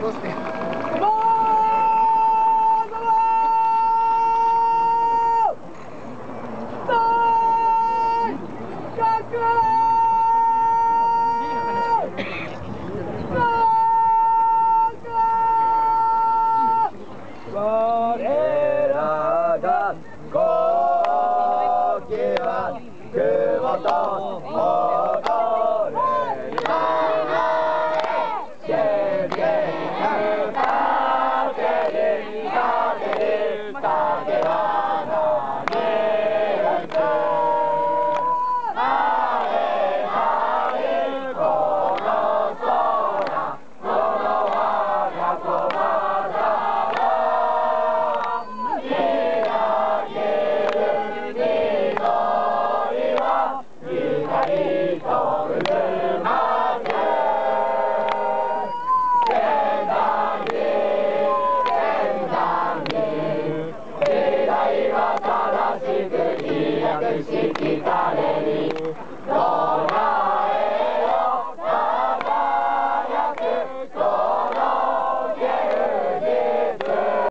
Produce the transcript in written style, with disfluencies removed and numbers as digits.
戻して。 我らが国旗は雲と踊れる元気にかけるかけるかけはなにつ晴れ晴れこの空この我が駒沢見上げる緑は光と渦巻く千段に千段に時代は正しく飛躍しきたれに